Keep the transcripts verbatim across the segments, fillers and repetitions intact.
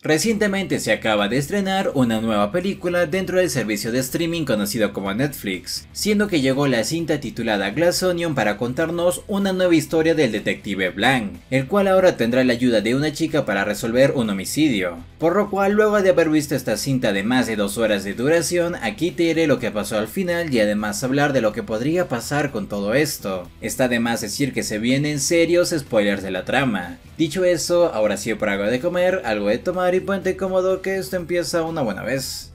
Recientemente se acaba de estrenar una nueva película dentro del servicio de streaming conocido como Netflix, siendo que llegó la cinta titulada Glass Onion para contarnos una nueva historia del detective Blanc, el cual ahora tendrá la ayuda de una chica para resolver un homicidio. Por lo cual, luego de haber visto esta cinta de más de dos horas de duración, aquí te diré lo que pasó al final y además hablar de lo que podría pasar con todo esto. Está de más decir que se vienen serios spoilers de la trama. Dicho eso, ahora sí por algo de comer, algo de tomar y ponte cómodo que esto empieza una buena vez.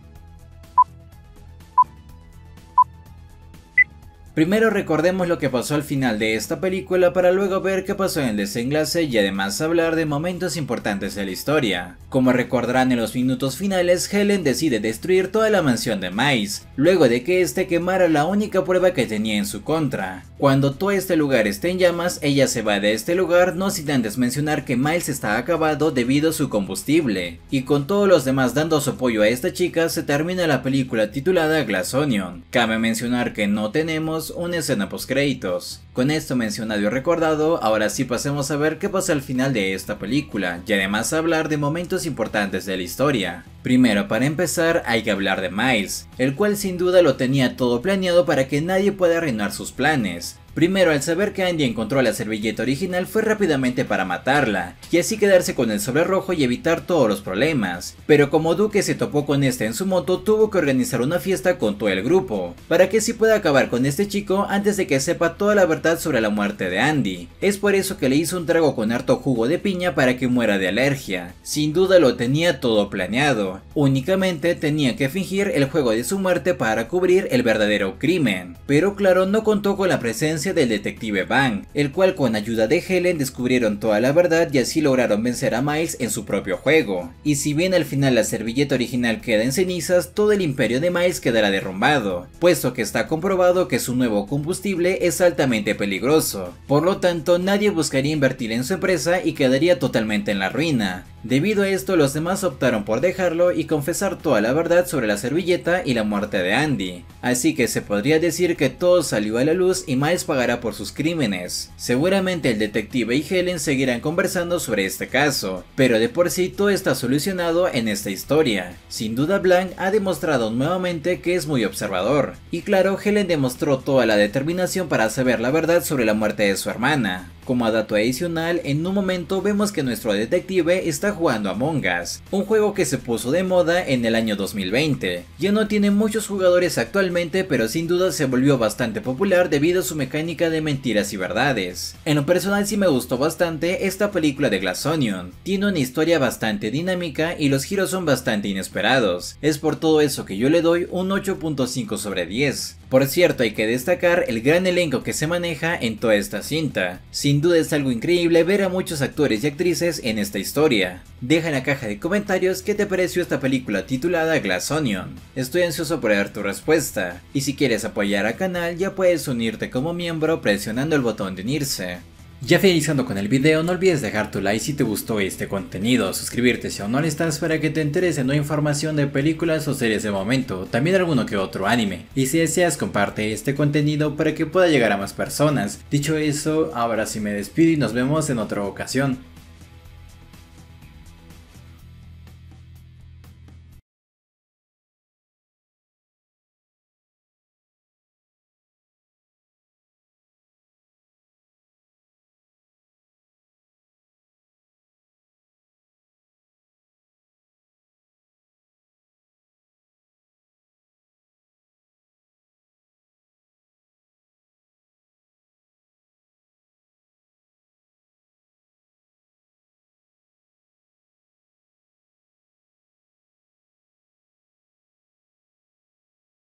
Primero recordemos lo que pasó al final de esta película para luego ver qué pasó en el desenlace y además hablar de momentos importantes de la historia. Como recordarán, en los minutos finales, Helen decide destruir toda la mansión de Miles, luego de que este quemara la única prueba que tenía en su contra. Cuando todo este lugar esté en llamas, ella se va de este lugar, no sin antes mencionar que Miles está acabado debido a su combustible, y con todos los demás dando su apoyo a esta chica, se termina la película titulada Glass Onion. Cabe mencionar que no tenemos una escena post créditos. Con esto mencionado y recordado, ahora sí pasemos a ver qué pasa al final de esta película, y además hablar de momentos importantes de la historia. Primero, para empezar, hay que hablar de Miles, el cual sin duda lo tenía todo planeado para que nadie pueda arruinar sus planes. Primero, al saber que Andy encontró la servilleta original, fue rápidamente para matarla, y así quedarse con el sobre rojo y evitar todos los problemas. Pero como Duke se topó con este en su moto, tuvo que organizar una fiesta con todo el grupo, para que así pueda acabar con este chico antes de que sepa toda la verdad sobre la muerte de Andy. Es por eso que le hizo un trago con harto jugo de piña para que muera de alergia. Sin duda lo tenía todo planeado, únicamente tenía que fingir el juego de su muerte para cubrir el verdadero crimen. Pero claro, no contó con la presencia del detective Bang, el cual con ayuda de Helen descubrieron toda la verdad y así lograron vencer a Miles en su propio juego. Y si bien al final la servilleta original queda en cenizas, todo el imperio de Miles quedará derrumbado, puesto que está comprobado que su nuevo combustible es altamente peligroso. Por lo tanto, nadie buscaría invertir en su empresa y quedaría totalmente en la ruina. Debido a esto, los demás optaron por dejarlo y confesar toda la verdad sobre la servilleta y la muerte de Andy. Así que se podría decir que todo salió a la luz y Miles pagará por sus crímenes. Seguramente el detective y Helen seguirán conversando sobre este caso, pero de por sí todo está solucionado en esta historia. Sin duda, Blanc ha demostrado nuevamente que es muy observador. Y claro, Helen demostró toda la determinación para saber la verdad sobre la muerte de su hermana. Como dato adicional, en un momento vemos que nuestro detective está jugando Among Us, un juego que se puso de moda en el año dos mil veinte. Ya no tiene muchos jugadores actualmente, pero sin duda se volvió bastante popular debido a su mecánica de mentiras y verdades. En lo personal sí me gustó bastante esta película de Glass Onion. Tiene una historia bastante dinámica y los giros son bastante inesperados. Es por todo eso que yo le doy un ocho punto cinco sobre diez. Por cierto, hay que destacar el gran elenco que se maneja en toda esta cinta. Sin duda es algo increíble ver a muchos actores y actrices en esta historia. Deja en la caja de comentarios qué te pareció esta película titulada Glass Onion. Estoy ansioso por ver tu respuesta. Y si quieres apoyar al canal, ya puedes unirte como miembro presionando el botón de unirse. Ya finalizando con el video, no olvides dejar tu like si te gustó este contenido, suscribirte si aún no lo estás para que te enteres de nueva información de películas o series de momento, también alguno que otro anime, y si deseas comparte este contenido para que pueda llegar a más personas. Dicho eso, ahora sí me despido y nos vemos en otra ocasión.